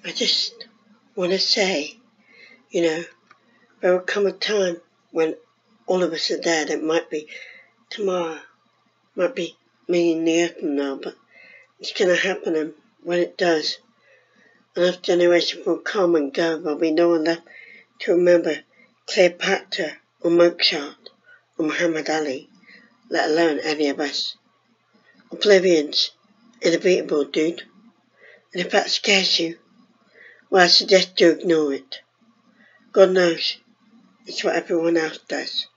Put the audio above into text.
I just want to say, there will come a time when all of us are dead. It might be tomorrow, might be a million years from now, but it's going to happen, and when it does, enough generations will come and go. There'll be no one left to remember Cleopatra or Mozart or Muhammad Ali, let alone any of us. Oblivion's inevitable, dude. And if that scares you, well, I suggest you ignore it. God knows, it's what everyone else does.